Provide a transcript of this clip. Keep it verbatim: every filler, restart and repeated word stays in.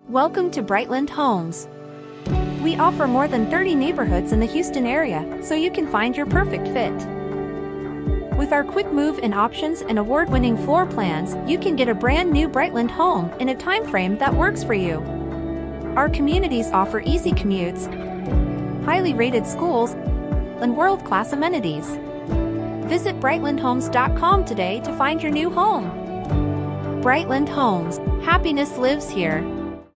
Welcome to Brightland Homes. We offer more than thirty neighborhoods in the Houston area, so you can find your perfect fit. With our quick move-in options and award-winning floor plans, you can get a brand new Brightland home in a time frame that works for you. Our communities offer easy commutes, highly rated schools, and world-class amenities. Visit brightland homes dot com today to find your new home. Brightland Homes, happiness lives here.